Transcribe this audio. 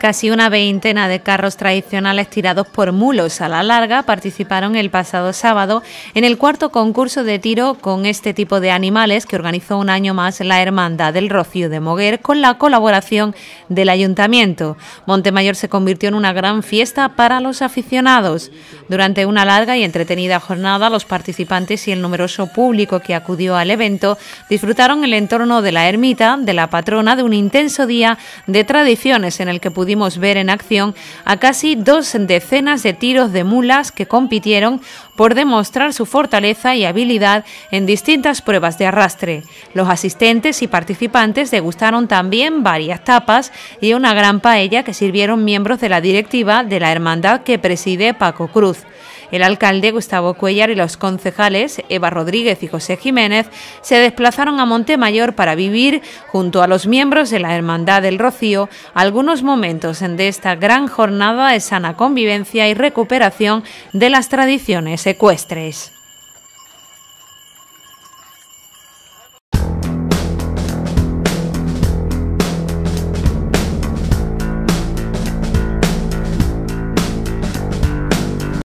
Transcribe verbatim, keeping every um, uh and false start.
Casi una veintena de carros tradicionales tirados por mulos a la larga participaron el pasado sábado en el cuarto concurso de tiro con este tipo de animales que organizó un año más la Hermandad del Rocío de Moguer con la colaboración del Ayuntamiento. Montemayor se convirtió en una gran fiesta para los aficionados. Durante una larga y entretenida jornada, los participantes y el numeroso público que acudió al evento disfrutaron el entorno de la ermita de la patrona de un intenso día de tradiciones en el que pudimos ver en acción a casi dos decenas de tiros de mulas que compitieron por demostrar su fortaleza y habilidad en distintas pruebas de arrastre. Los asistentes y participantes degustaron también varias tapas y una gran paella que sirvieron miembros de la directiva de la hermandad que preside Paco Cruz. El alcalde Gustavo Cuéllar y los concejales Eva Rodríguez y José Jiménez se desplazaron a Montemayor para vivir, junto a los miembros de la Hermandad del Rocío, algunos momentos de esta gran jornada de sana convivencia y recuperación de las tradiciones ecuestres.